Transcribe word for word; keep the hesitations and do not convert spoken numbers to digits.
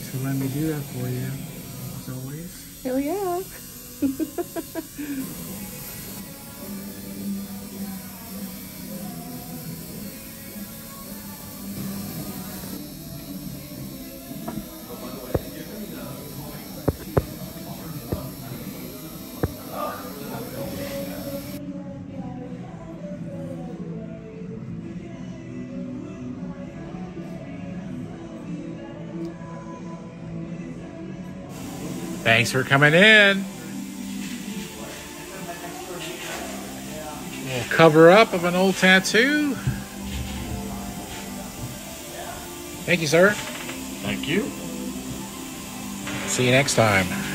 Thanks for letting me do that for you, as always. Hell yeah. Thanks for coming in. We'll cover up of an old tattoo. Thank you, sir. Thank you. See you next time.